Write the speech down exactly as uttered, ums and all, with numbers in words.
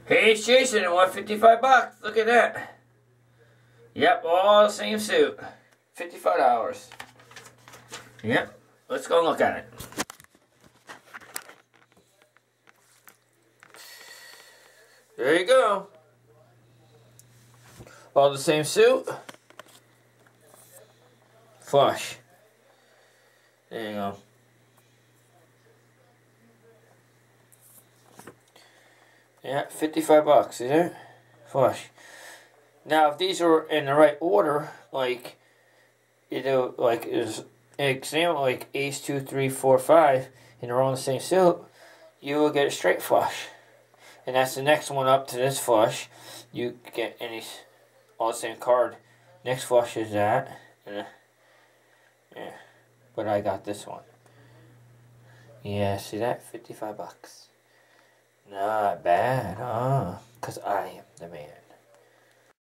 Hey, it's Jason, I want fifty-five bucks. Look at that. Yep, all the same suit. fifty-five dollars. Yep, let's go and look at it. There you go. All the same suit. Flush. There you go. Yeah, fifty-five bucks, is it? Flush. Now, if these are in the right order, like, you know, like, is an example, like ace, two, three, four, five, and they're all in the same suit, you will get a straight flush. And that's the next one up to this flush. You get any, all the same card. Next flush is that. And, yeah. But I got this one. Yeah, see that? fifty-five bucks. Not bad, huh? Because I am the man.